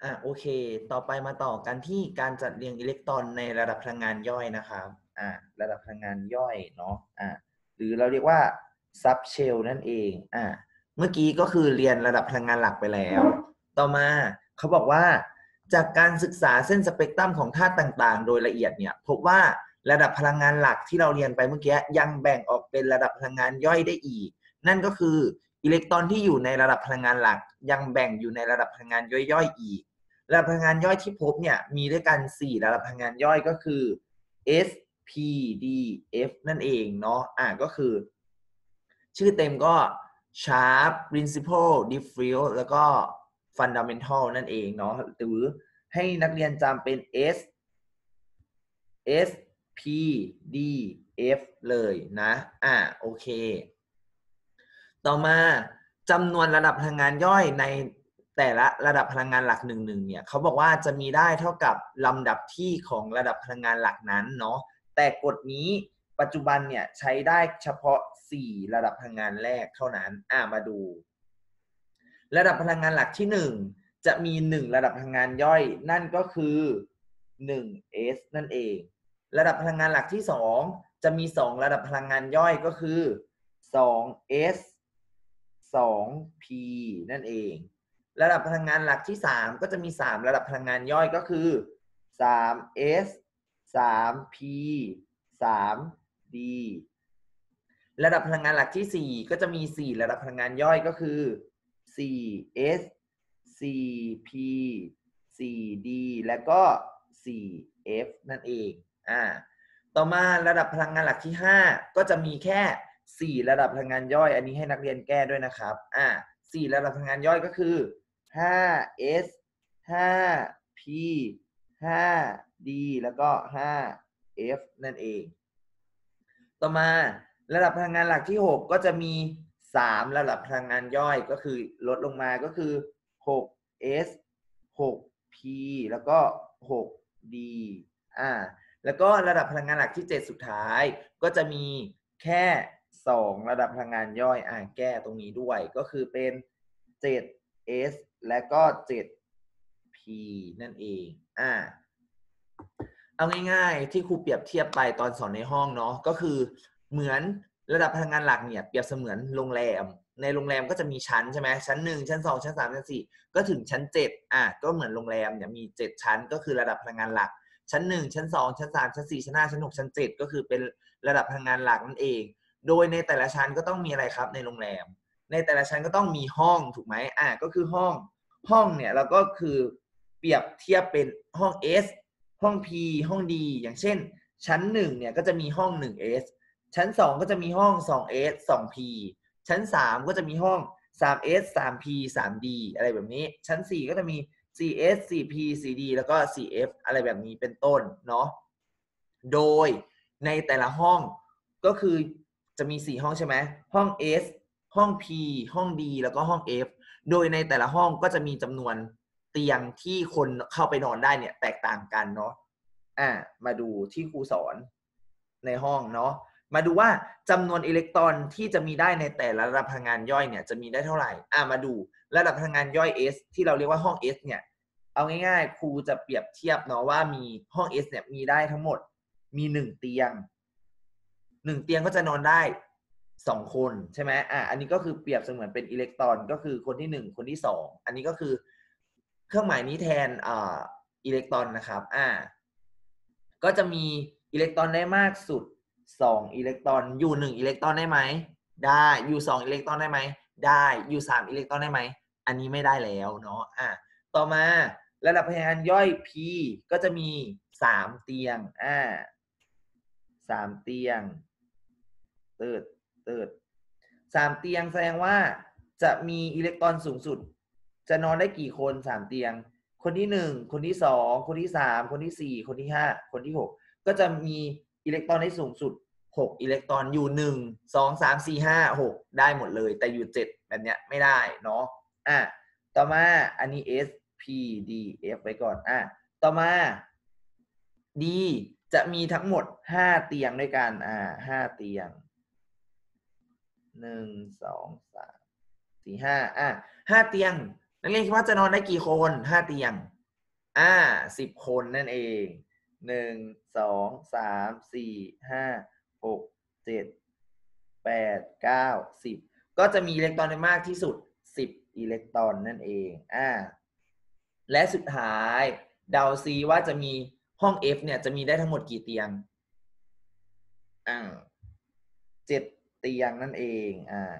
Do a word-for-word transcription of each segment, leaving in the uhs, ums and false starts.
อ่ะโอเคต่อไปมาต่อกันที่การจัดเรียงอิเล็กตรอนในระดับพลังงานย่อยนะครับอ่าระดับพลังงานย่อยเนาะอ่าหรือเราเรียกว่าซับเชลนั่นเองอ่าเมื่อกี้ก็คือเรียนระดับพลังงานหลักไปแล้วต่อมาเขาบอกว่าจากการศึกษาเส้นสเปกตรัมของธาตุต่างๆโดยละเอียดเนี่ยพบว่าระดับพลังงานหลักที่เราเรียนไปเมื่อกี้ยังแบ่งออกเป็นระดับพลังงานย่อยได้อีกนั่นก็คืออิเล็กตรอนที่อยู่ในระดับพลังงานหลักยังแบ่งอยู่ในระดับพลังงานย่อยๆอีกระดับพลังงานย่อยที่พบเนี่ยมีด้วยกันสี่ระดับพลังงานย่อยก็คือ S P D F นั่นเองเนาะอ่าก็คือชื่อเต็มก็ Sharp Principal Diffuse แล้วก็ Fundamental นั่นเองเนาะหรือให้นักเรียนจำเป็น S S P D F เลยนะอ่าโอเคต่อมาจำนวนระดับพลังงานย่อยในแต่ละระดับพลังงานหลักหนึ่งหนึ่งเนี่ยเขาบอกว่าจะมีได้เท่ากับลำดับที่ของระดับพลังงานหลักนั้นเนาะแต่กฎนี้ปัจจุบันเนี่ยใช้ได้เฉพาะสี่ระดับพลังงานแรกเท่านั้นอ่ามาดูระดับพลังงานหลักที่หนึ่งจะมีหนึ่งระดับพลังงานย่อยนั่นก็คือหนึ่ง S นั่นเองระดับพลังงานหลักที่สองจะมีสองระดับพลังงานย่อยก็คือสอง S สอง P นั่นเองระดับพลังงานหลักที่สามก็จะมีสามระดับพลังงานย่อยก็คือสาม S สาม P สาม D ระดับพลังงานหลักที่สี่ก็จะมีสี่ระดับพลังงานย่อยก็คือสี่ S สี่ P สี่ D และก็สี่ F นั่นเองอ่าต่อมาระดับพลังงานหลักที่ห้าก็จะมีแค่สี่ระดับพลังงานย่อยอันนี้ให้นักเรียนแก้ด้วยนะครับอ่าสี่ระดับพลังงานย่อยก็คือห้า S ห้า P ห้า D แล้วก็ห้า F นั่นเองต่อมาระดับพลังงานหลักที่หกก็จะมีสามระดับพลังงานย่อยก็คือลดลงมาก็คือหก S หก P แล้วก็หก D อ่าแล้วก็ระดับพลังงานหลักที่เจ็ดสุดท้ายก็จะมีแค่สองระดับพลังงานย่อยอ่าแก้ตรงนี้ด้วยก็คือเป็นเจ็ด S และก็เจ็ด P นั่นเองอ่าเอาง่ายๆที่ครูเปรียบเทียบไปตอนสอนในห้องเนาะก็คือเหมือนระดับพลังงานหลักเนี่ยเปรียบเสมือนโรงแรมในโรงแรมก็จะมีชั้นใช่ไหมชั้นหนึ่งชั้นสองชั้นสามชั้นสี่ก็ถึงชั้นเจ็ดอ่ะก็เหมือนโรงแรมเนี่ยมีเจ็ดชั้นก็คือระดับพลังงานหลักชั้นหนึ่งชั้นสองชั้นสามชั้นสี่ชั้นห้าชั้นหกชั้นเจ็ดก็คือเป็นระดับพลังงานหลักนั่นเองโดยในแต่ละชั้นก็ต้องมีอะไรครับในโรงแรมในแต่ละชั้นก็ต้องมีห้องถูกไหมอ่ะก็คือห้องห้องเนี่ยเราก็คือเปรียบเทียบเป็นห้อง Sห้อง P ห้อง D อย่างเช่นชั้นหนึ่งเนี่ยก็จะมีห้อง หนึ่ง S ชั้นสองก็จะมีห้อง สอง S สอง P ชั้นสามก็จะมีห้อง สาม S สาม P สาม D อะไรแบบนี้ชั้นสี่ก็จะมี สี่ S สี่ P สี่ D แล้วก็ สี่ F อะไรแบบนี้เป็นต้นเนาะโดยในแต่ละห้องก็คือจะมีสี่ห้องใช่ไหมห้อง S ห้อง P ห้อง D แล้วก็ห้อง F โดยในแต่ละห้องก็จะมีจำนวนเตียงที่คนเข้าไปนอนได้เนี่ยแตกต่างกันเนาะอ่ามาดูที่ครูสอนในห้องเนาะมาดูว่าจำนวนอิเล็กตรอนที่จะมีได้ในแต่ละระดับพลังงานย่อยเนี่ยจะมีได้เท่าไหร่อ่ามาดูระดับพลังงานย่อย S ที่เราเรียกว่าห้อง S เนี่ยเอาง่ายๆครูจะเปรียบเทียบเนาะว่ามีห้อง S เนี่ยมีได้ทั้งหมดมีหนึ่งเตียงหนึ่งเตียงก็จะนอนได้สองคนใช่ไหมอ่ะอันนี้ก็คือเปรียบเสมือนเป็นอิเล็กตรอนก็คือคนที่หนึ่งคนที่สองอันนี้ก็คือเครื่องหมายนี้แทนอ่าอิเล็กตรอนนะครับอ่าก็จะมีอิเล็กตรอนได้มากสุดสองอิเล็กตรอนอยู่หนึ่งอิเล็กตรอนได้ไหมได้อยู่สองอิเล็กตรอนได้ไหมได้อยู่สามอิเล็กตรอนได้ไหมอันนี้ไม่ได้แล้วเนาะอ่ะต่อมาระดับพลังงานย่อย P ก็จะมีสามเตียงอ่าสามเตียงเติร์ดเติร์ดสามเตียงแสดงว่าจะมีอิเล็กตรอนสูงสุดจะนอนได้กี่คนสามเตียงคนที่หนึ่งคนที่สองคนที่สามคนที่สี่คนที่ห้าคนที่หกก็จะมีอิเล็กตรอนได้สูงสุดหกอิเล็กตรอนอยู่หนึ่ง สอง สาม สี่ ห้า หกได้หมดเลยแต่อยู่เจ็ดแบบเนี้ยไม่ได้เนาะอ่ะต่อมาอันนี้ S P D F ไว้ก่อนอ่ะต่อมา D จะมีทั้งหมดห้าเตียงด้วยกันอ่าห้าเตียงหนึ่ง สอง สาม สี่ ห้าอ่ะห้าเตียงนักเรียนคิดว่าจะนอนได้กี่คนห้าเตียงอ่าสิบคนนั่นเองหนึ่งสองสามสี่ห้าหกเจ็ดแปดเก้าสิบก็จะมีอิเล็กตรอนได้มากที่สุดสิบอิเล็กตรอนนั่นเองอ่าและสุดท้ายเดาซิว่าจะมีห้อง F เนี่ยจะมีได้ทั้งหมดกี่เตียงอ่าเจ็ดเตียงนั่นเองอ่า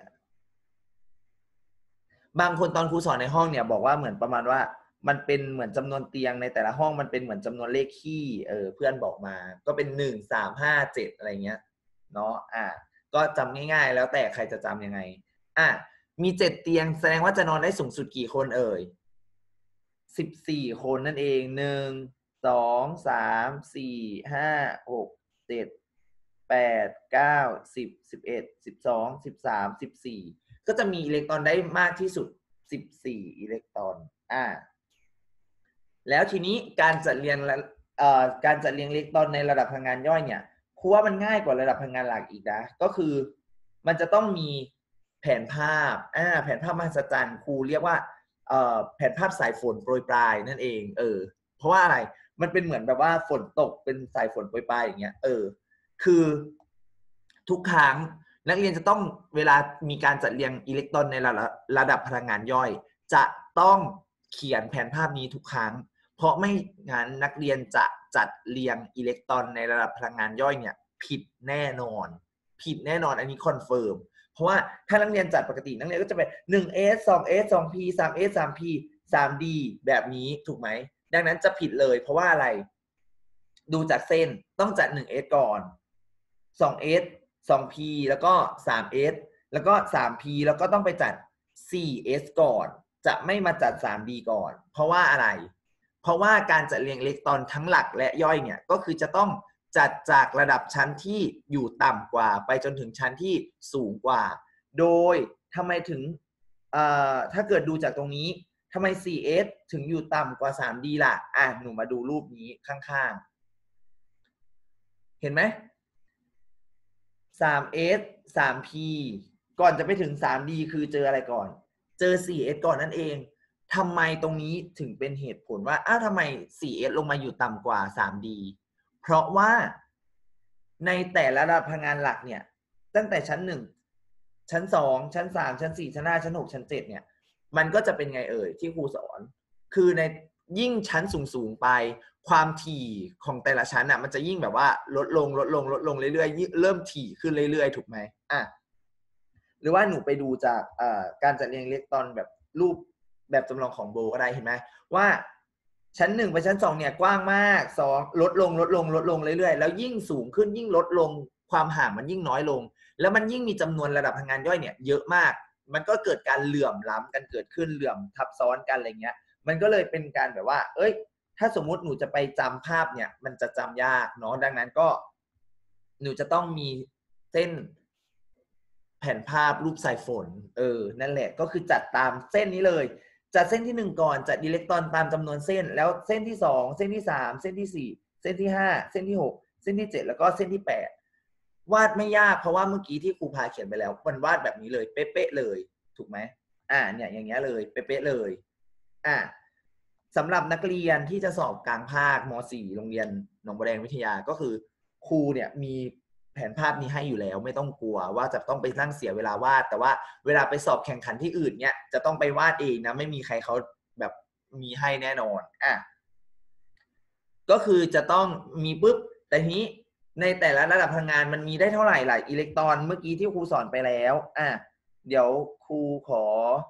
บางคนตอนครูสอนในห้องเนี่ยบอกว่าเหมือนประมาณว่ามันเป็นเหมือนจำนวนเตียงในแต่ละห้องมันเป็นเหมือนจำนวนเลขคี่เออเพื่อนบอกมาก็เป็นหนึ่งสามห้าเจ็ดอะไรเงี้ยเนาะอ่าก็จำง่ายๆแล้วแต่ใครจะจำยังไงอ่ะมีเจ็ดเตียงแสดงว่าจะนอนได้สูงสุดกี่คนเอ่ยสิบสี่คนนั่นเองหนึ่งสองสามสี่ห้าหกเจ็ดแปดเก้าสิบสิบเอ็ดสิบสองสิบสามสิบสี่ก็จะมีอิเล็กตรอนได้มากที่สุดสิบสี่อิเล็กตรอนอ่าแล้วทีนี้การจัดเรียงเอ่อการจัดเรียงอิเล็กตรอนในระดับพลังงานย่อยเนี่ยครูว่ามันง่ายกว่าระดับพลังงานหลักอีกนะก็คือมันจะต้องมีแผนภาพอ่าแผนภาพมหัศจรรย์ครูเรียกว่าเอ่อแผนภาพสายฝนโปรยปลายนั่นเองเออเพราะว่าอะไรมันเป็นเหมือนแบบว่าฝนตกเป็นสายฝนโปรยปลายอย่างเงี้ยเออคือทุกครั้งนักเรียนจะต้องเวลามีการจัดเรียงอิเล็กตรอนในระดับระดับพลังงานย่อยจะต้องเขียนแผนภาพนี้ทุกครั้งเพราะไม่งั้นนักเรียนจะจัดเรียงอิเล็กตรอนในระดับพลังงานย่อยเนี่ยผิดแน่นอนผิดแน่นอนอันนี้คอนเฟิร์มเพราะว่าถ้านักเรียนจัดปกตินักเรียนก็จะเป็น หนึ่ง เอส สอง เอส สอง พี สาม เอส สาม พี สาม ดี แบบนี้ถูกไหมดังนั้นจะผิดเลยเพราะว่าอะไรดูจากเส้นต้องจัด หนึ่ง เอส ก่อน สอง เอส สอง พี แล้วก็ สาม เอส แล้วก็ สาม พี แล้วก็ต้องไปจัด สี่ เอส ก่อนจะไม่มาจัด สาม ดี ก่อนเพราะว่าอะไรเพราะว่าการจัดเรียงอิเล็กตรอนทั้งหลักและย่อยเนี่ยก็คือจะต้องจัดจากระดับชั้นที่อยู่ต่ำกว่าไปจนถึงชั้นที่สูงกว่าโดยทำไมถึงถ้าเกิดดูจากตรงนี้ทำไม สี่ เอส ถึงอยู่ต่ำกว่า สาม ดี ล่ะอ่ะหนูมาดูรูปนี้ข้างๆเห็นไหม สาม เอส สาม พี ก่อนจะไปถึง สาม ดี คือเจออะไรก่อนเจอ สี่ เอส ก่อนนั่นเองทำไมตรงนี้ถึงเป็นเหตุผลว่าอ้าวทำไม สี่ เอส ลงมาอยู่ต่ำกว่า สาม ดี เพราะว่าในแต่ละระดับพลังงานหลักเนี่ยตั้งแต่ชั้นหนึ่งชั้นสองชั้นสามชั้นสี่ชั้นห้าชั้นหกชั้นเจ็ดเนี่ยมันก็จะเป็นไงเอ่ยที่ครูสอนคือในยิ่งชั้นสูงๆไปความถี่ของแต่ละชั้นอ่ะมันจะยิ่งแบบว่าลดลงลดลงลดลงเรื่อยๆเริ่มถี่ขึ้นเรื่อยๆถูกไหมอ่ะหรือว่าหนูไปดูจากการจัดเรียงอิเล็กตรอนแบบรูปแบบจำลองของโบก็ได้เห็นไหมว่าชั้นหนึ่งไปชั้นสองเนี่ยกว้างมากสองลดลงลดลงลดลงเรื่อยๆแล้วยิ่งสูงขึ้นยิ่งลดลงความห่างมันยิ่งน้อยลงแล้วมันยิ่งมีจำนวนระดับพลังงานย่อยเนี่ยเยอะมากมันก็เกิดการเหลื่อมล้ำกันเกิดขึ้นเหลื่อมทับซ้อนกันอะไรเงี้ยมันก็เลยเป็นการแบบว่าเอ้ยถ้าสมมุติหนูจะไปจำภาพเนี่ยมันจะจำยากเนาะดังนั้นก็หนูจะต้องมีเส้นแผ่นภาพรูปสายฝนเออนั่นแหละก็คือจัดตามเส้นนี้เลยจัดเส้นที่หนึ่งก่อนจัดอิเล็กตรอนตามจำนวนเส้นแล้วเส้นที่สองเส้นที่สามเส้นที่สี่เส้นที่ห้าเส้นที่หกเส้นที่เจ็ดแล้วก็เส้นที่แปดวาดไม่ยากเพราะว่าเมื่อกี้ที่ครูพาเขียนไปแล้วมันวาดแบบนี้เลยเป๊ะๆเลยถูกไหมอ่าเนี่ยอย่างเงี้ยเลยเป๊ะๆเลยอ่าสำหรับนักเรียนที่จะสอบกลางภาคม สี่ โรงเรียนหนองบัวแดงวิทยาก็คือครูเนี่ยมีแผนภาพนี้ให้อยู่แล้วไม่ต้องกลัวว่าจะต้องไปนั่งเสียเวลาวาดแต่ว่าเวลาไปสอบแข่งขันที่อื่นเนี่ยจะต้องไปวาดเองนะไม่มีใครเขาแบบมีให้แน่นอนอ่ะก็คือจะต้องมีปุ๊บแต่ทีนี้ในแต่ละระดับพลังงานมันมีได้เท่าไหร่หลายอิเล็กตรอนเมื่อกี้ที่ครูสอนไปแล้วอ่ะเดี๋ยวครูขอ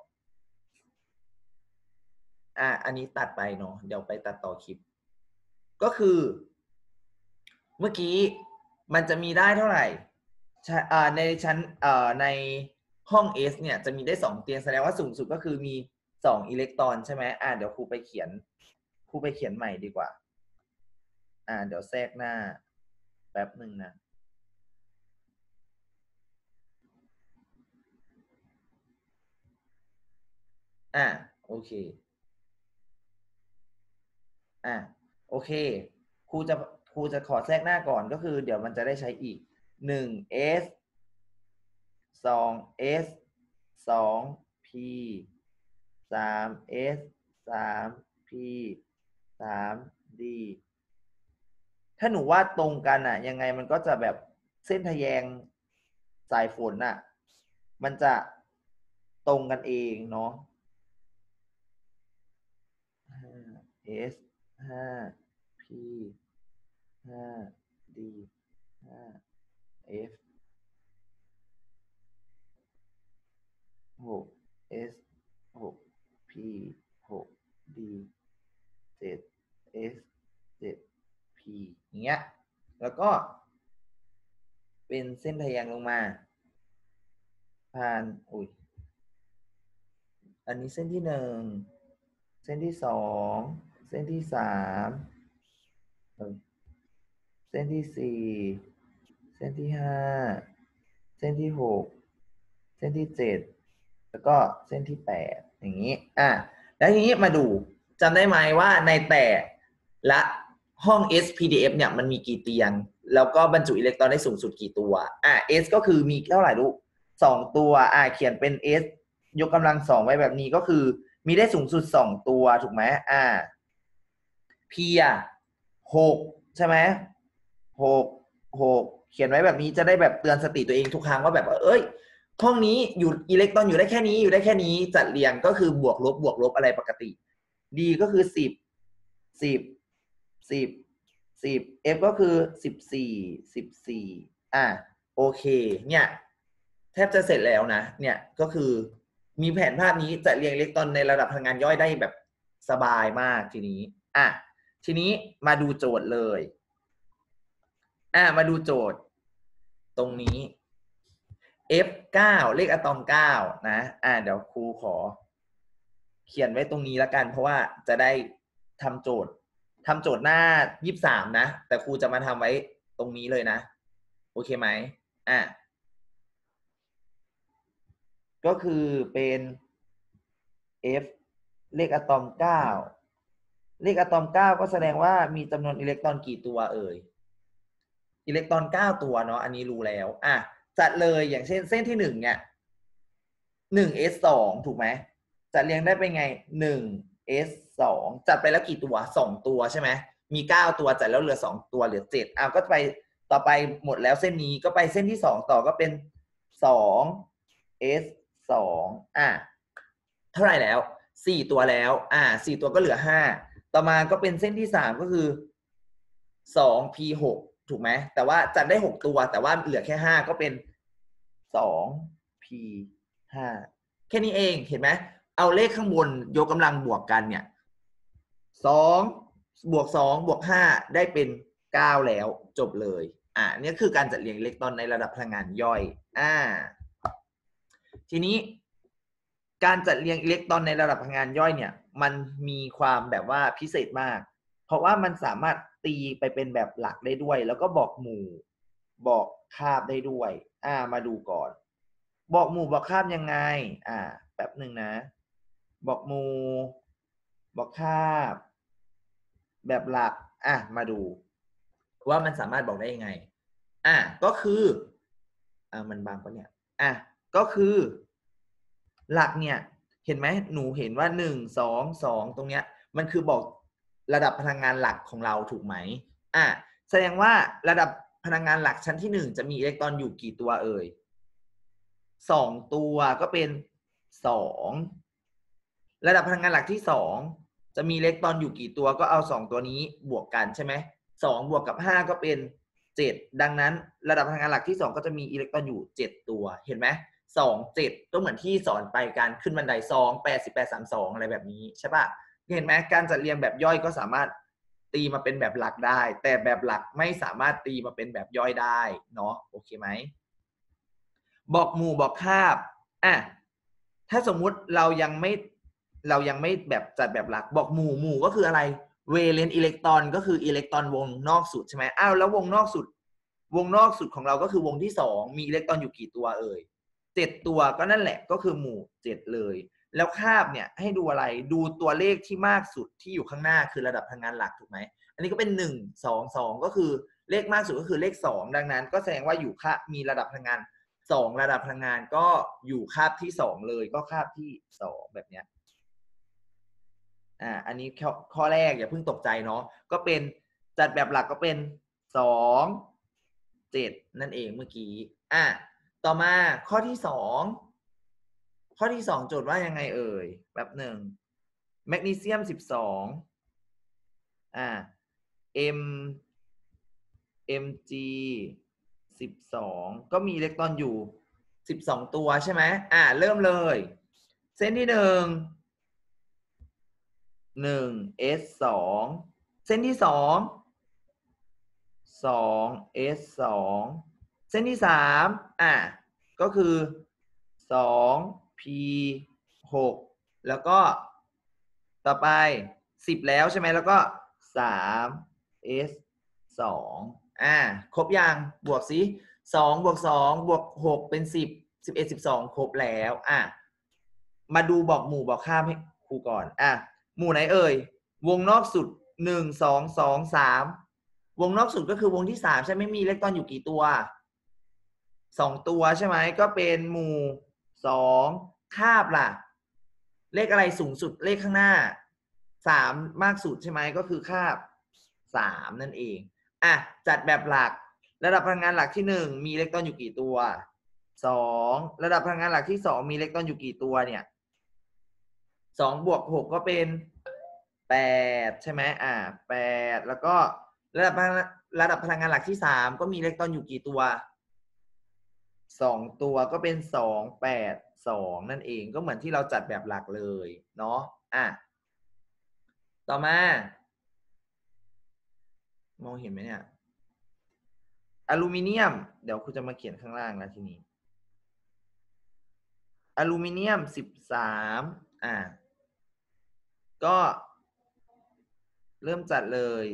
อ่ะอันนี้ตัดไปเนาะเดี๋ยวไปตัดต่อคลิปก็คือเมื่อกี้มันจะมีได้เท่าไหร่ในชั้นในห้อง S เนี่ยจะมีได้สองเตียงแสดงว่าสูงสุดก็คือมีสองอิเล็กตรอนใช่ไหมอ่ะเดี๋ยวครูไปเขียนครูไปเขียนใหม่ดีกว่าอ่าเดี๋ยวแทรกหน้าแป๊บหนึ่งนะอ่าโอเคอ่าโอเคครูจะครูจะขอแทรกหน้าก่อนก็คือเดี๋ยวมันจะได้ใช้อีก หนึ่ง เอส สอง เอส สอง พี สาม เอส สาม พีสาม ดี ถ้าหนูวาดตรงกันอ่ะยังไงมันก็จะแบบเส้นทะแยงสายฝนอ่ะมันจะตรงกันเองเนาะ S ห้า P ห้า D ห้า F หก S หก P หก D เจ็ด S เจ็ด P อย่างเงี้ยแล้วก็เป็นเส้นทะแยงลงมาผ่านอุ้ยอันนี้เส้นที่หนึ่งเส้นที่สองเส้นที่สามเส้นที่สี่เส้นที่ห้าเส้นที่หกเส้นที่เจ็ดแล้วก็เส้นที่แปดอย่างนี้อ่ะแล้วทีนี้มาดูจำได้ไหมว่าในแต่ละห้อง S พี ดี เอฟ เนี่ยมันมีกี่เตียงแล้วก็บรรจุอิเล็กตรอนได้สูงสุดกี่ตัวอ่ะ S ก็คือมีเท่าไหร่ลูกสองตัวอ่ะเขียนเป็น S ยกกำลังสองไว้แบบนี้ก็คือมีได้สูงสุดสองตัวถูกไหมอ่า P อ่ะหกใช่ไหมหกหกเขียนไว้แบบนี้จะได้แบบเตือนสติตัวเองทุกครั้งว่าแบบเอ้ยห้องนี้อยู่อิเล็กตรอนอยู่ได้แค่นี้อยู่ได้แค่นี้จัดเรียงก็คือบวกลบบวกลบอะไรปกติ D ก็คือสิบสิบสิบสิบ F ก็คือสิบสี่สิบสี่อ่ะโอเคเนี่ยแทบจะเสร็จแล้วนะเนี่ยก็คือมีแผนภาพนี้จะเรียงอิเล็กตรอนในระดับพลังงานย่อยได้แบบสบายมากทีนี้อ่ะทีนี้มาดูโจทย์เลยอ่ะมาดูโจทย์ตรงนี้ F เก้าเลขอะตอมเก้านะอ่ะเดี๋ยวครูขอเขียนไว้ตรงนี้แล้วกันเพราะว่าจะได้ทำโจทย์ทำโจทย์หน้ายี่สิบสามนะแต่ครูจะมาทำไว้ตรงนี้เลยนะโอเคไหมอ่ะก็คือเป็น F เลขอะตอมเก้าเลขอะตอมเก้าก็แสดงว่ามีจำนวนอิเล็กตรอนกี่ตัวเอ่ยอิเล็กตรอนเก้าตัวเนาะอันนี้รู้แล้วอ่ะจัดเลยอย่างเช่นเส้นที่หนึ่งเนี่ยหนึ่ง S สองถูกไหมจัดเรียงได้เป็นไงหนึ่ง S สองจัดไปแล้วกี่ตัวสองตัวใช่ไหมมีเก้าตัวจัดแล้วเหลือสองตัวเหลือเจ็ดอ้าวก็ไปต่อไปหมดแล้วเส้นนี้ก็ไปเส้นที่สองต่อก็เป็นสอง S สองอ่ะเท่าไหร่แล้วสี่ตัวแล้วอ่าสี่ตัวก็เหลือห้าต่อมาก็เป็นเส้นที่สามก็คือสอง P หกถูกไหมแต่ว่าจัดได้หกตัวแต่ว่าเหลือแค่ห้าก็เป็นสอง P ห้าแค่นี้เองเห็นไหมเอาเลขข้างบนยกกำลังบวกกันเนี่ยสองบวกสองบวกห้าได้เป็นเก้าแล้วจบเลยอ่านี่คือการจัดเรียงอิเล็กตรอนในระดับพลังงานย่อยอ่าทีนี้การจัดเรียงอิเล็กตรอนในระดับพลังงานย่อยเนี่ยมันมีความแบบว่าพิเศษมากเพราะว่ามันสามารถตีไปเป็นแบบหลักได้ด้วยแล้วก็บอกหมู่บอกคาบได้ด้วยอ่ามาดูก่อนบอกหมู่บอกคาบยังไงอ่าแป๊บหนึ่งนะบอกหมู่บอกคาบแบบหลักอ่ะมาดูว่ามันสามารถบอกได้ยังไงอ่ะก็คืออ่ามันบางปะเนี่ยอ่ะก็คือหลักเนี่ยเห็นไหมหนูเห็นว่าหนึ่งสองสองตรงเนี้ยมันคือบอกระดับพลังงานหลักของเราถูกไหมอ่ะแสดงว่าระดับพลังงานหลักชั้นที่หนึ่งจะมีอิเล็กตรอนอยู่กี่ตัวเอ่ยสองตัวก็เป็นสองระดับพลังงานหลักที่สองจะมีอิเล็กตรอนอยู่กี่ตัวก็เอาสองตัวนี้บวกกันใช่ไหมสองบวกกับห้าก็เป็นเจ็ดดังนั้นระดับพลังงานหลักที่สองก็จะมีอิเล็กตรอนอยู่เจ็ดตัวเห็นไหมสองเจ็ดก็เหมือนที่สอนไปการขึ้นบันไดสองแปดสิบแปดสามสองอะไรแบบนี้ใช่ปะเห็นไหมการจัดเรียงแบบย่อยก็สามารถตีมาเป็นแบบหลักได้แต่แบบหลักไม่สามารถตีมาเป็นแบบย่อยได้เนาะโอเคไหมบอกหมู่บอกคาบอ่ะถ้าสมมุติเรายังไม่เรายังไม่แบบจัดแบบหลักบอกหมู่หมู่ก็คืออะไรเวเลนอิเล็กตรอนก็คืออิเล็กตรอนวงนอกสุดใช่ไหมอ้าวแล้ววงนอกสุดวงนอกสุดของเราก็คือวงที่สองมีอิเล็กตรอนอยู่กี่ตัวเอ่ยเจ็ดตัวก็นั่นแหละก็คือหมู่เจ็ดเลยแล้วคาบเนี่ยให้ดูอะไรดูตัวเลขที่มากสุดที่อยู่ข้างหน้าคือระดับพลังงานหลักถูกไหมอันนี้ก็เป็นหนึ่ง สอง สองก็คือเลขมากสุดก็คือเลขสองดังนั้นก็แสดงว่าอยู่ค่ามีระดับพลังงานสองระดับพลังงานก็อยู่คาบที่สองเลยก็คาบที่สองแบบเนี้ยอ่าอันนี้ข้อข้อแรกอย่าเพิ่งตกใจเนาะก็เป็นจัดแบบหลักก็เป็นสองเจ็ดนั่นเองเมื่อกี้อ่ะต่อมาข้อที่สองข้อที่สองโจทย์ว่ายังไงเอ่ยแป๊บหนึ่งแมกนีเซียมสิบสองอ่า M Mg สิบสองก็มีอิเล็กตรอนอยู่สิบสองตัวใช่ไหมอ่าเริ่มเลยเส้นที่หนึ่งหนึ่ง S สองเส้นที่สองสอง S สองเส้นที่สามอ่ะก็คือสอง P หกแล้วก็ต่อไปสิบแล้วใช่ไหมแล้วก็สาม S สองอ่ะครบยังบวกสิสองบวกสองบวกหกเป็นสิบสิบเอ็ดสิบสองครบแล้วอ่ะมาดูบอกหมู่บอกข้ามให้ครูก่อนอ่ะหมู่ไหนเอ่ยวงนอกสุดหนึ่งสองสองสามวงนอกสุดก็คือวงที่สามใช่ไหมมีอิเล็กตรอนอยู่กี่ตัวสองตัวใช่ไหมก็เป็นหมู่สองคาบล่ะเลขอะไรสูงสุดเลขข้างหน้าสามมากสุดใช่ไหมก็คือคาบสามนั่นเองอ่ะจัดแบบหลักระดับพลังงานหลักที่หนึ่งมีอิเล็กตรอนอยู่กี่ตัวสองระดับพลังงานหลักที่สองมีอิเล็กตรอนอยู่กี่ตัวเนี่ยสองบวกหกก็เป็นแปดใช่ไหมอ่าแปดแล้วก็ระดับระดับพลังงานหลักที่สามก็มีอิเล็กตรอนอยู่กี่ตัวสองตัวก็เป็นสองแปดสองนั่นเองก็เหมือนที่เราจัดแบบหลักเลยเนาะอ่ะต่อมามองเห็นไหมเนี่ยอลูมิเนียมเดี๋ยวคุณจะมาเขียนข้างล่างแล้วทีนี้อลูมิเนียมสิบสามอ่ะก็เริ่มจัดเลย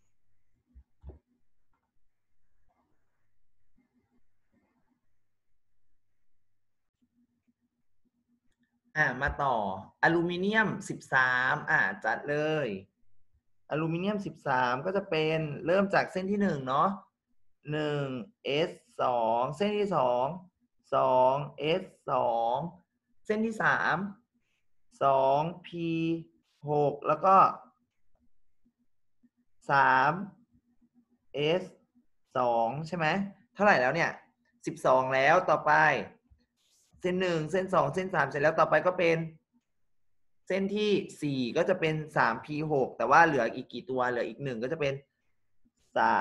อ่ะมาต่ออลูมิเนียมสิบสามอ่ะจัดเลยอลูมิเนียมสิบสามก็จะเป็นเริ่มจากเส้นที่หนึ่งเนาะหนึ่ง S สองเส้นที่สองสอง S สองเส้นที่สามสอง P หกแล้วก็สาม S สองใช่ไหมเท่าไหร่แล้วเนี่ยสิบสองแล้วต่อไปเส้นหนึ่งเส้นสองเส้นสามเสร็จแล้วต่อไปก็เป็นเส้นที่สี่ก็จะเป็นสาม P หกแต่ว่าเหลืออีกกี่ตัวเหลืออีกหนึ่งก็จะเป็นสาม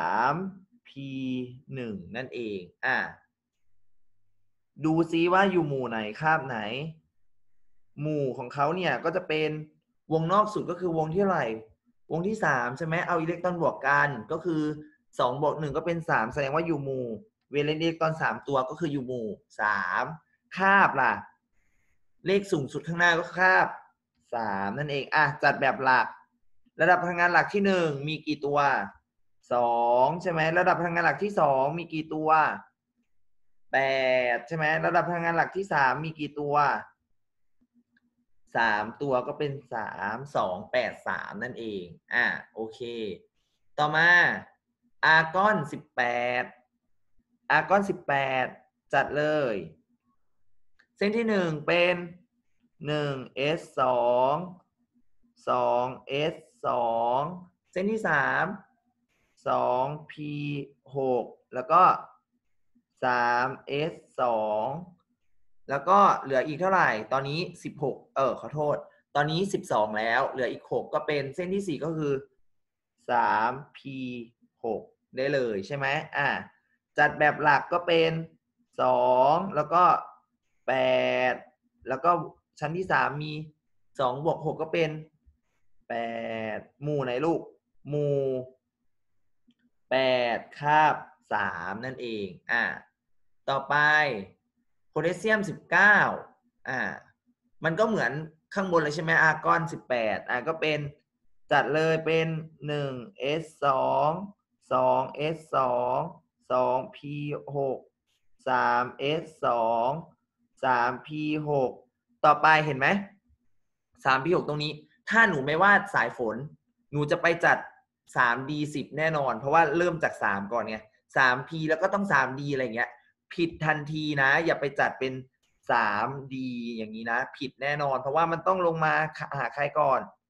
P หนึ่งนั่นเองอ่ะดูซิว่าอยู่หมู่ไหนคาบไหนหมู่ของเขาเนี่ยก็จะเป็นวงนอกสุดก็คือวงที่เท่าไหร่วงที่สามใช่ไหมเอาอิเล็กตรอนบวกกันก็คือสองบวกหนึ่งก็เป็นสามแสดงว่าอยู่หมู่เวลาอิเล็กตรอนสามตัวก็คืออยู่หมู่สามคาบล่ะเลขสูงสุดข้างหน้าก็คาบสามนั่นเองอ่ะจัดแบบหลักระดับพลังงานหลักที่หนึ่งมีกี่ตัวสองใช่ไหมระดับพลังงานหลักที่สองมีกี่ตัวแปดใช่ไหมระดับพลังงานหลักที่สามมีกี่ตัวสามตัวก็เป็นสามสองแปดสามนั่นเองอ่ะโอเคต่อมาอาร์กอนสิบแปดอาร์กอนสิบแปดจัดเลยเส้นที่หนึ่งเป็นหนึ่ง S สองสอง S สองเส้นที่สามสอง P หกแล้วก็สาม S สองแล้วก็เหลืออีกเท่าไหร่ตอนนี้สิบหกเออขอโทษตอนนี้สิบสองแล้วเหลืออีกหกก็เป็นเส้นที่สี่ก็คือสาม P หกได้เลยใช่ไหมอ่ะจัดแบบหลักก็เป็นสองแล้วก็แปดแล้วก็ชั้นที่สามมีสองบวกหกก็เป็นแปดหมู่ไหนลูกหมู่แปดคาบสามนั่นเองอ่ะต่อไปโพแทสเซียมสิบเก้าอ่ามันก็เหมือนข้างบนเลยใช่ไหมอาร์กอนสิบแปดอ่ะก็เป็นจัดเลยเป็นหนึ่ง S สองสอง S สองสอง P หกสาม S สองสาม P หกต่อไปเห็นไหมสาม P หกตรงนี้ถ้าหนูไม่วาดสายฝนหนูจะไปจัด สาม ดี สิบ แน่นอนเพราะว่าเริ่มจากสามก่อนไง สาม พี แล้วก็ต้อง สาม ดี อะไรเงี้ยผิดทันทีนะอย่าไปจัดเป็น สาม ดี อย่างนี้นะผิดแน่นอนเพราะว่ามันต้องลงมาหาใครก่อน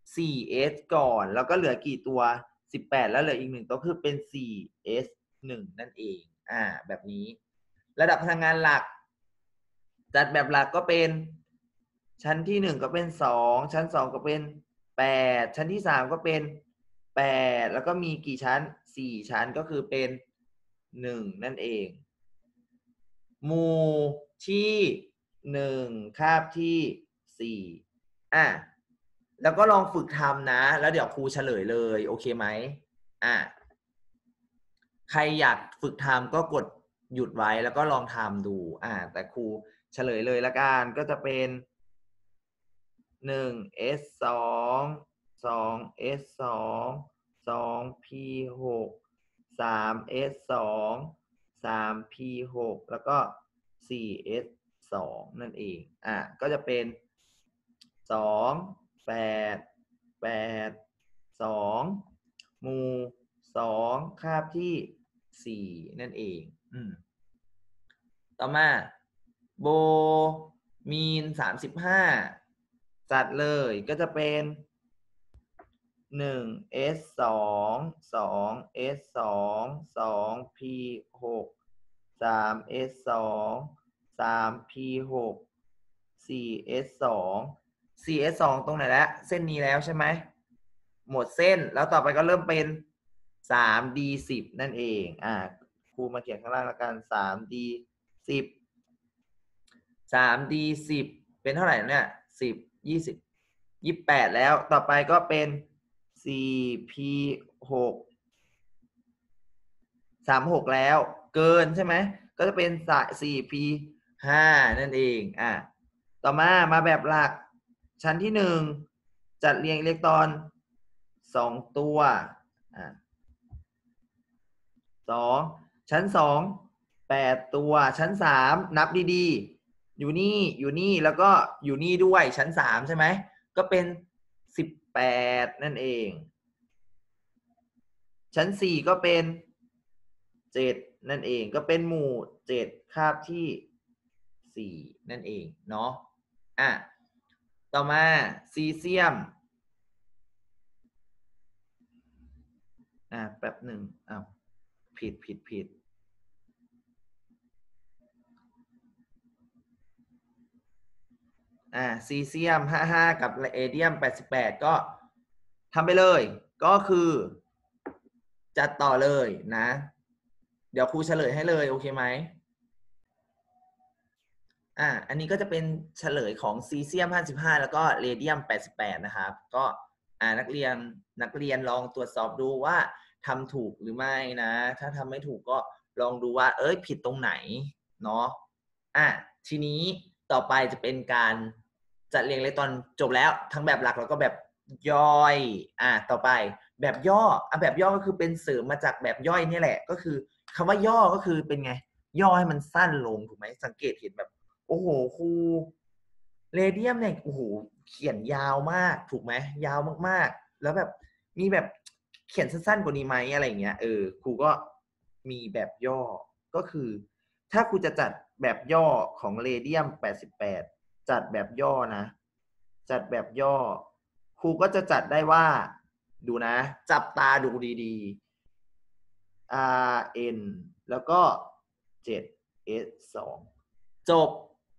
สี่ เอส ก่อนแล้วก็เหลือกี่ตัวสิบแปดแล้วเหลืออีกหนึ่งตัวคือเป็น สี่ เอส หนึ่ง นั่นเองอ่าแบบนี้ระดับพลังงานหลักจัดแบบหลักก็เป็นชั้นที่หนึ่งก็เป็นสองชั้นสองก็เป็นแปดชั้นที่สามก็เป็นแปดแล้วก็มีกี่ชั้นสี่ชั้นก็คือเป็นหนึ่งนั่นเองหมู่ที่หนึ่งคาบที่สี่อ่ะแล้วก็ลองฝึกทำนะแล้วเดี๋ยวครูเฉลยเลยโอเคไหมอ่ะใครอยากฝึกทำก็กดหยุดไว้แล้วก็ลองทำดูอ่าแต่ครูเฉลยเลยละกันก็จะเป็นหนึ่ง เอส สอง สอง เอส สอง สอง พี หก สาม เอส สอง สาม พี หก แล้วก็ สี่ เอส สอง นั่นเองอ่ะก็จะเป็นสอง แปด แปด สองหมู่สองคาบที่สี่นั่นเองอืมต่อมาโบมีนสามสิบห้าจัดเลยก็จะเป็นหนึ่ง เอส สอง สอง เอส สอง สอง พี หก สาม เอส สอง สาม พี หก สี่ เอส สอง สี่ เอส สอง ตรงไหนแล้วเส้นนี้แล้วใช่ไหมหมดเส้นแล้วต่อไปก็เริ่มเป็น สาม ดี สิบ นั่นเองอ่าครูมาเขียนข้างล่างแล้วกัน สาม ดี สิบ สาม ดี สิบ เป็นเท่าไหร่เนี่ยสิบ ยี่สิบ ยี่สิบแปดแล้วต่อไปก็เป็น สี่ พี หก สาม หกแล้วเกินใช่ไหมก็จะเป็น สี่ พี ห้า นั่นเองอ่ะต่อมามาแบบหลักชั้นที่หนึ่งจัดเรียงอิเล็กตรอนสองตัวอ่ะสองชั้นสองแปดตัวชั้นสามนับดีๆอยู่นี่อยู่นี่แล้วก็อยู่นี่ด้วยชั้นสามใช่ไหมก็เป็นสิบแปดนั่นเองชั้นสี่ก็เป็นเจ็ดนั่นเองก็เป็นหมู่เจ็ดคาบที่สี่นั่นเองเนาะอ่ะต่อมาซีเซียมอ่ะแป๊บหนึ่งอ้าวผิดผิดผิดอ่าซีเซียมห้าสิบห้ากับเอเดียมแปดสิบแปดก็ทำไปเลยก็คือจัดต่อเลยนะเดี๋ยวครูเฉลยให้เลยโอเคไหมอ่าอันนี้ก็จะเป็นเฉลยของซีเซียมห้าสิบห้าแล้วก็เรเดียมแปดสิบแปดนะครับก็อ่านักเรียนนักเรียนลองตรวจสอบดูว่าทำถูกหรือไม่นะถ้าทำไม่ถูกก็ลองดูว่าเอ้ยผิดตรงไหนเนาะอ่ะทีนี้ต่อไปจะเป็นการจัดเรียงเลขตอนจบแล้วทั้งแบบหลักแล้วก็แบบย่อยอ่ะต่อไปแบบย่ออ่ะแบบย่อก็คือเป็นเสริมมาจากแบบย่อยนี่แหละก็คือคำว่าย่อก็คือเป็นไงย่อให้มันสั้นลงถูกไหมสังเกตเห็นแบบโอ้โหครูเรเดียมเนี่ยโอ้โหเขียนยาวมากถูกไหมยาวมากๆแล้วแบบมีแบบเขียนสั้นๆกว่านี้ไหมอะไรเงี้ยเออครูก็มีแบบย่อก็คือถ้าครูจะจัดแบบย่อของเรเดียมแปดสิบแปดจัดแบบย่อนะจัดแบบย่อครูก็จะจัดได้ว่าดูนะจับตาดูดีๆ R N แล้วก็ เจ็ด เอส สอง จบ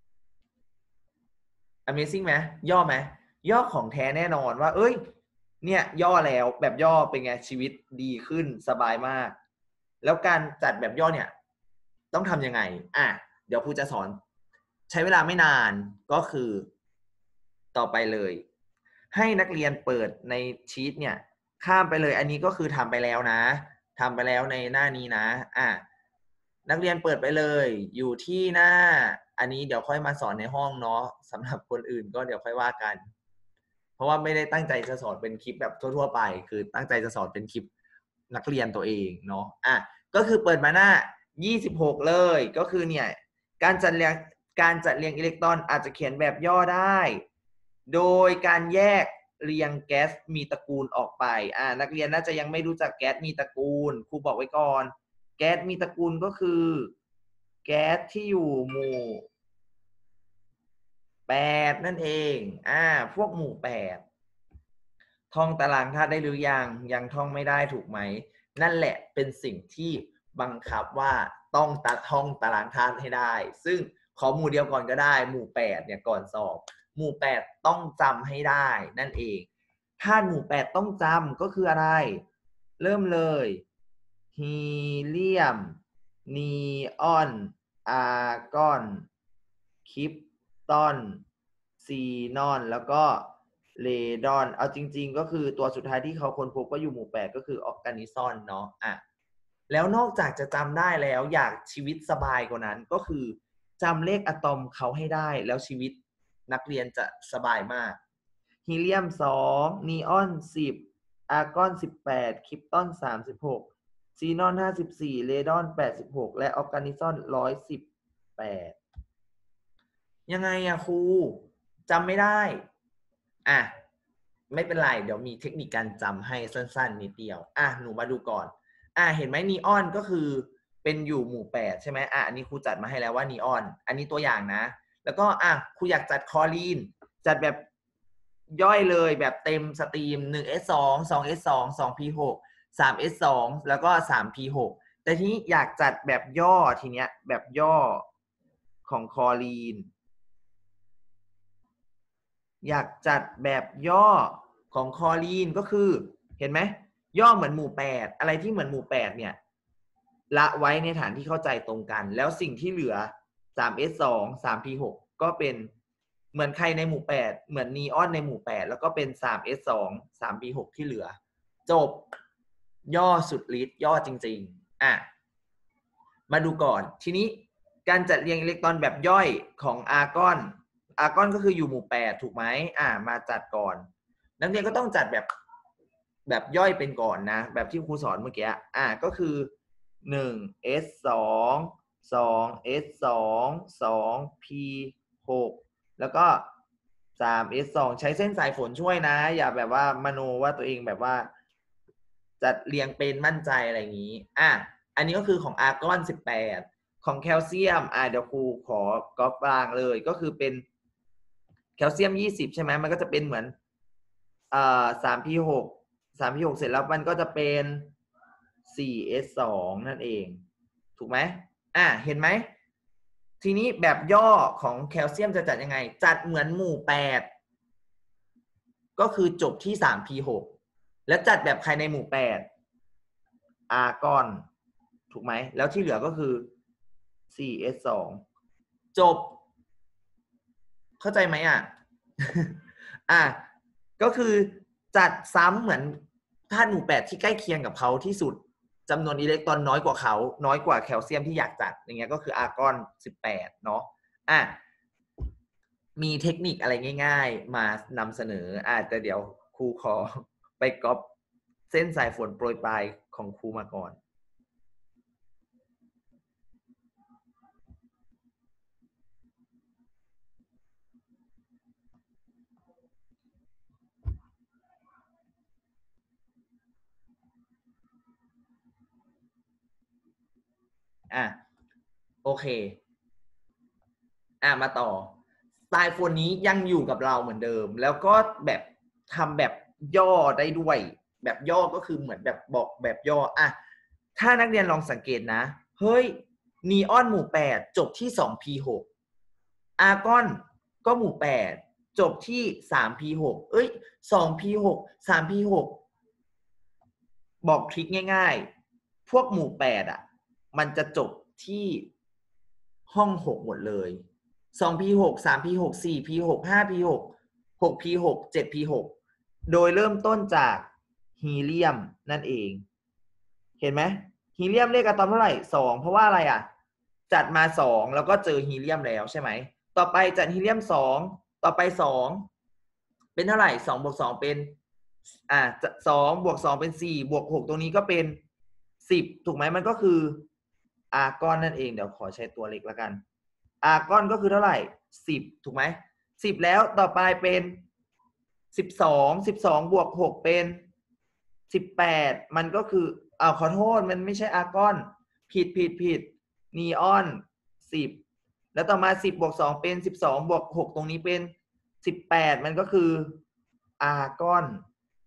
Amazing ไหมย่อไหมย่อของแท้แน่นอนว่าเอ้ยเนี่ยย่อแล้วแบบย่อเป็นไงชีวิตดีขึ้นสบายมากแล้วการจัดแบบย่อเนี่ยต้องทำยังไงอ่ะเดี๋ยวครูจะสอนใช้เวลาไม่นานก็คือต่อไปเลยให้นักเรียนเปิดในชีตเนี่ยข้ามไปเลยอันนี้ก็คือทำไปแล้วนะทำไปแล้วในหน้านี้นะอ่ะนักเรียนเปิดไปเลยอยู่ที่หน้าอันนี้เดี๋ยวค่อยมาสอนในห้องเนาะสำหรับคนอื่นก็เดี๋ยวค่อยว่ากันเพราะว่าไม่ได้ตั้งใจจะสอนเป็นคลิปแบบทั่วๆไปคือตั้งใจจะสอนเป็นคลิปนักเรียนตัวเองเนาะอ่ะก็คือเปิดมาหน้ายี่สิบหกเลยก็คือเนี่ยการจัดเรียงการจัดเรียงอิเล็กตรอนอาจจะเขียนแบบย่อได้โดยการแยกเรียงแก๊สมีตระกูลออกไปอ่านักเรียนน่าจะยังไม่รู้จักแก๊สมีตระกูลครูบอกไว้ก่อนแก๊สมีตระกูลก็คือแก๊สที่อยู่หมู่แปดนั่นเองอ่าพวกหมู่แปดท่องตารางธาตุได้หรือยังยังท่องไม่ได้ถูกไหมนั่นแหละเป็นสิ่งที่บังคับว่าต้องตัดท่องตารางธาตุให้ได้ซึ่งขอหมู่เดียวก่อนก็ได้หมู่แปดเนี่ยก่อนสอบหมู่แปดต้องจำให้ได้นั่นเองธาตุหมู่แปดต้องจำก็คืออะไรเริ่มเลยฮีเลียมนีออนอาร์กอนคริปตอนซีนอนแล้วก็เรดอนเอาจริงๆก็คือตัวสุดท้ายที่เขาค้นพบก็อยู่หมู่แปดก็คือออร์แกนิซอนเนาะอ่ะแล้วนอกจากจะจำได้แล้วอยากชีวิตสบายกว่านั้นก็คือจำเลขอะตอมเขาให้ได้แล้วชีวิตนักเรียนจะสบายมากฮีเลียมสองนีออนสิบอาร์กอนสิบแปดคริปตอนสามสิบหกซีนอนห้าสิบสี่เรดอนแปดสิบหกและออร์แกนิซอนหนึ่งร้อยสิบแปดยังไงอะครูจำไม่ได้อ่ะไม่เป็นไรเดี๋ยวมีเทคนิคการจำให้สั้นๆนิดเดียวอ่ะหนูมาดูก่อนอ่ะเห็นไหมนีออนก็คือเป็นอยู่หมู่แปดใช่ไหมอ่ะอันนี้ครูจัดมาให้แล้วว่านีออนอันนี้ตัวอย่างนะแล้วก็อ่ะครูอยากจัดคลอรีนจัดแบบย่อยเลยแบบเต็มสตรีม หนึ่ง เอส สอง สอง เอส สอง สอง พี หก สาม เอส สอง แล้วก็ สาม พี หก แต่ทีนี้อยากจัดแบบย่อทีเนี้ยแบบย่อของคลอรีนอยากจัดแบบย่อของคลอรีนก็คือเห็นไหมย่อเหมือนหมู่แปดอะไรที่เหมือนหมู่แปดเนี่ยละไว้ในฐานที่เข้าใจตรงกันแล้วสิ่งที่เหลือ สาม เอส สอง สาม พี หก ก็เป็นเหมือนใครในหมู่แปดเหมือนนีออนในหมู่แปดแล้วก็เป็น สาม เอส สอง สาม พี หก ที่เหลือจบย่อสุดฤทธิ์ย่อจริงๆอ่ะมาดูก่อนทีนี้การจัดเรียงอิเล็กตรอนแบบย่อยของอาร์กอนอาร์กอนก็คืออยู่หมู่แปดถูกไหมอ่ามาจัดก่อนนักเรียนก็ต้องจัดแบบแบบย่อยเป็นก่อนนะแบบที่ครูสอนเมื่อกี้อ่าก็คือหนึ่ง เอส สอง สอง เอส สอง สอง พี หก แล้วก็ สาม เอส สอง ใช้เส้นสายฝนช่วยนะอย่าแบบว่ามโนว่าตัวเองแบบว่าจัดเรียงเป็นมั่นใจอะไรอย่างนี้อ่ะอันนี้ก็คือของอาร์กอนสิบแปดของแคลเซียมอ่ะเดี๋ยวครูขอก๊อปกลางเลยก็คือเป็นแคลเซียมยี่สิบใช่ไหมมันก็จะเป็นเหมือนอ่า สาม พี หก สาม พี หก เสร็จแล้วมันก็จะเป็น สี่ เอส สอง นั่นเองถูกไหมอ่ะเห็นไหมทีนี้แบบย่อของแคลเซียมจะจัดยังไงจัดเหมือนหมู่แปดก็คือจบที่ สาม พี หก แล้วจัดแบบใครในหมู่แปดอาร์กอนถูกไหมแล้วที่เหลือก็คือ สี่ เอส สอง จบเข้าใจไหมอ่ะ อ่ะก็คือจัดซ้ำเหมือนธาตุหมู่แปดที่ใกล้เคียงกับเขาที่สุดจำนวนอิเล็กตรอนน้อยกว่าเขาน้อยกว่าแคลเซียมที่อยากจัดอย่างเงี้ยก็คืออาร์กอนสิบแปดเนาะอ่ะมีเทคนิคอะไรง่ายๆมานำเสนออาจจะเดี๋ยวครูขอไปก๊อปเส้นสายฝนโปรยปลายของครูมาก่อนอ่ะโอเคอ่ะมาต่อสายฝนนี้ยังอยู่กับเราเหมือนเดิมแล้วก็แบบทำแบบย่อได้ด้วยแบบย่อก็คือเหมือนแบบบอกแบบย่ออ่ะถ้านักเรียนลองสังเกตนะเฮ้ยนีออนหมู่แปดจบที่ สอง พี หก อาร์กอนก็หมู่แปดจบที่ สาม พี หก เอ้ย สอง พี หก สาม พี หก บอกทริคง่ายๆพวกหมู่แปดอ่ะมันจะจบที่ห้องหกหมดเลย สอง พี หก สาม พี หก สี่ พี หก ห้า พี หก หก พี หก เจ็ด พี หก โดยเริ่มต้นจากฮีเลียมนั่นเองเห็นไหมฮีเลียมเลขอะตอมเท่าไหร่สองเพราะว่าอะไรอ่ะจัดมาสองแล้วก็เจอฮีเลียมแล้วใช่ไหมต่อไปจัดฮีเลียมสองต่อไปสองเป็นเท่าไหร่สองบวกสองเป็นอ่าสองบวกสองเป็นสี่บวกหกตรงนี้ก็เป็นสิบถูกไหมมันก็คืออาร์กอนนั่นเองเดี๋ยวขอใช้ตัวเล็กแล้วกันอาร์กอนก็คือเท่าไหร่สิบถูกไหมสิบแล้วต่อไปเป็นสิบสองสิบสองบวกหกเป็นสิบแปดมันก็คืออ้าวขอโทษมันไม่ใช่อาร์กอนผิดผิดผิดนีออนสิบแล้วต่อมาสิบบวกสองเป็นสิบสองบวกหกตรงนี้เป็นสิบแปดมันก็คืออาร์กอน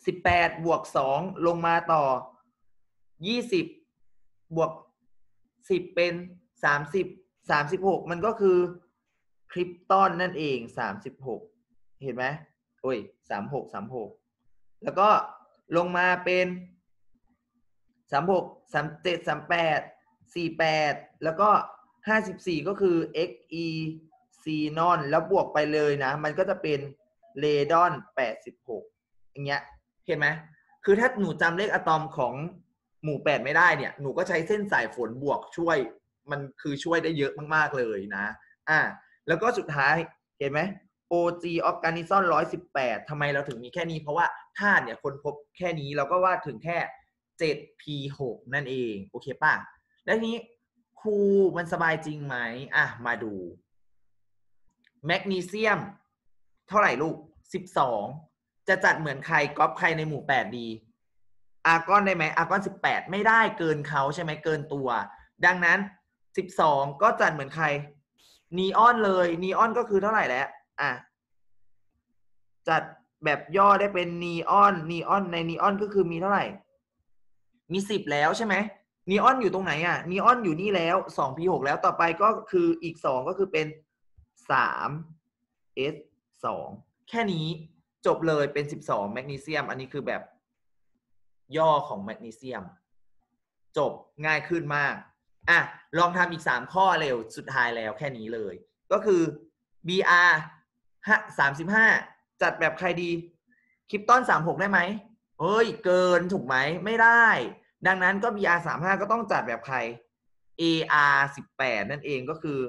สิบแปดบวกสองลงมาต่อยี่สิบบวกสิบเป็นสามสิบ สามสิบหกมันก็คือคริปตอนนั่นเองสามสิบหกเห็นไหมโอ้ยสามหก สามหกแล้วก็ลงมาเป็นสามหก สามเจ็ด สามแปด สี่แปดแล้วก็ห้าสิบสี่ก็คือ xe ซีนอนแล้วบวกไปเลยนะมันก็จะเป็นเรดอนแปดสิบหกอย่างเงี้ยเห็นไหมคือถ้าหนูจำเลขอะตอมของหมู่แปดไม่ได้เนี่ยหนูก็ใช้เส้นสายฝนบวกช่วยมันคือช่วยได้เยอะมากๆเลยนะอ่ะแล้วก็สุดท้ายเห็นไหม โอ จี Organism หนึ่งร้อยสิบแปดทำไมเราถึงมีแค่นี้เพราะว่าธาตุเนี่ยคนพบแค่นี้เราก็ว่าถึงแค่ เจ็ด พี หก นั่นเองโอเคป่ะแล้วนี้ครูมันสบายจริงไหมอ่ะมาดูแมกนีเซียมเท่าไหร่ลูกสิบสองจะจัดเหมือนใครก๊อปใครในหมู่แปดดีอาร์กอนได้ไหมอาร์กอนสิบแปดไม่ได้เกินเขาใช่ไหมเกินตัวดังนั้นสิบสองก็จัดเหมือนใครนีออนเลยนีออนก็คือเท่าไหร่แล้วอ่ะจัดแบบย่อได้เป็นนีออนนีออนในนีออนก็คือมีเท่าไหร่มีสิบแล้วใช่ไหมนีออนอยู่ตรงไหนอ่ะนีออนอยู่นี่แล้ว สอง พี หก แล้วต่อไปก็คืออีกสองก็คือเป็นสาม เอส สอง แค่นี้จบเลยเป็นสิบสองแมกนีเซียมอันนี้คือแบบย่อของแมกนีเซียมจบง่ายขึ้นมากอ่ะลองทำอีกสามข้อเร็วสุดท้ายแล้วแค่นี้เลยก็คือ บี อาร์ สามสิบห้าจัดแบบใครดีคริปตอนสามสิบหกได้ไหมเฮ้ยเกินถูกไหมไม่ได้ดังนั้นก็ บี อาร์ สามสิบห้าก็ต้องจัดแบบใคร เอ อาร์ สิบแปดนั่นเองก็คือ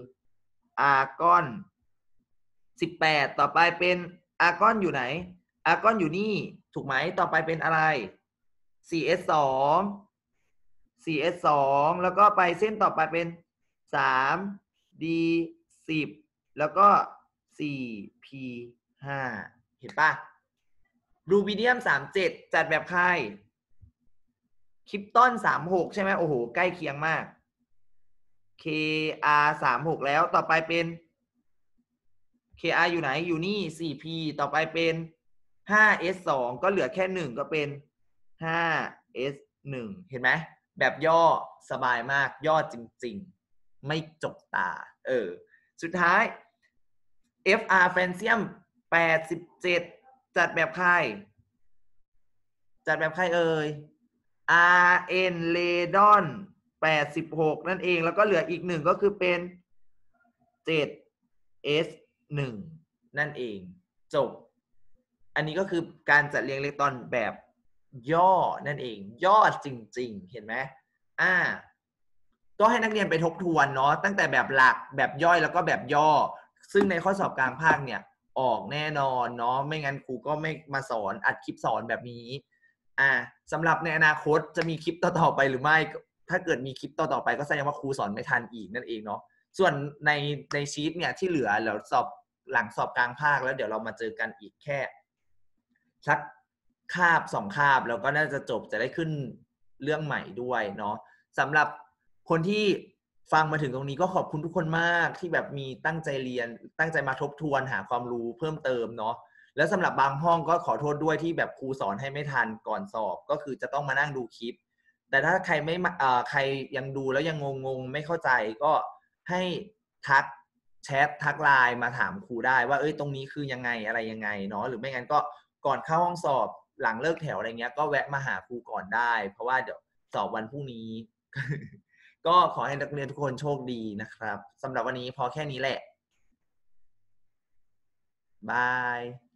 Argon สิบแปดต่อไปเป็น Argon อยู่ไหน Argon อยู่นี่ถูกไหมต่อไปเป็นอะไร ซี เอส สอง ซี เอส สอง แล้วก็ไปเส้นต่อไปเป็นสาม ดี สิบ แล้วก็ สี่ พี ห้า เห็นปะรูบิเดียมสามสิบเจ็ดจัดแบบใครคริปตอนสามสิบหกใช่ไหมโอ้โหใกล้เคียงมาก เค อาร์ สามสิบหกแล้วต่อไปเป็น เค อาร์ อยู่ไหนอยู่นี่ สี่ พี ต่อไปเป็น ห้า เอส สอง ก็เหลือแค่หนึ่งก็เป็น ห้า เอส หนึ่ง เห็นไหมแบบย่อสบายมากย่อจริงๆไม่จกตาเออสุดท้าย เอฟ อาร์ แฟนเซียมแปดสิบเจ็ดจัดแบบใครจัดแบบใครเอ่ย อาร์ เอ็น เรดอนแปดสิบหกนั่นเองแล้วก็เหลืออีกหนึ่งก็คือเป็น เจ็ด เอส หนึ่ง นั่นเองจบอันนี้ก็คือการจัดเรียงอิเล็กตรอนแบบย่อนั่นเองย่อจริงๆเห็นไหมอ่าก็ให้นักเรียนไปทบทวนเนาะตั้งแต่แบบหลักแบบย่อยแล้วก็แบบย่อซึ่งในข้อสอบกลางภาคเนี่ยออกแน่นอนเนาะไม่งั้นครูก็ไม่มาสอนอัดคลิปสอนแบบนี้อ่าสำหรับในอนาคตจะมีคลิปต่อๆไปหรือไม่ถ้าเกิดมีคลิปต่อๆไปก็แสดงว่าครูสอนไม่ทันอีกนั่นเองเนาะส่วนในในชีทเนี่ยที่เหลือเดี๋ยวสอบหลังสอบกลางภาคแล้วเดี๋ยวเรามาเจอกันอีกแค่สักคาบสองคาบแล้วก็น่าจะจบจะได้ขึ้นเรื่องใหม่ด้วยเนาะสำหรับคนที่ฟังมาถึงตรงนี้ก็ขอบคุณทุกคนมากที่แบบมีตั้งใจเรียนตั้งใจมาทบทวนหาความรู้เพิ่มเติมเนาะแล้วสำหรับบางห้องก็ขอโทษด้วยที่แบบครูสอนให้ไม่ทันก่อนสอบก็คือจะต้องมานั่งดูคลิปแต่ถ้าใครไม่เอ่อใครยังดูแล้วยังงงๆไม่เข้าใจก็ให้ทักแชททักไลน์มาถามครูได้ว่าเอ้ยตรงนี้คือยังไงอะไรยังไงเนาะหรือไม่งั้นก็ก่อนเข้าห้องสอบหลังเลิกแถวอะไรเงี้ยก็แวะมาหาครูก่อนได้เพราะว่าเดี๋ยวสอบวันพรุ่งนี้ ก็ขอให้นักเรียนทุกคนโชคดีนะครับสำหรับวันนี้พอแค่นี้แหละบาย